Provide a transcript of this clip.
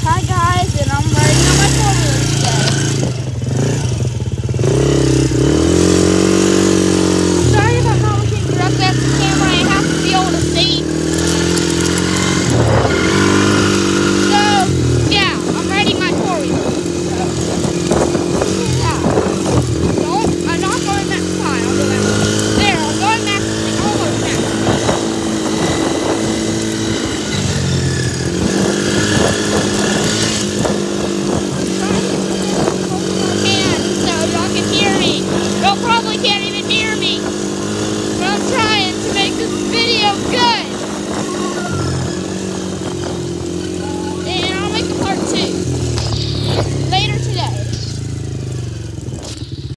Hi guys, and I'm riding on my 4-wheeler today.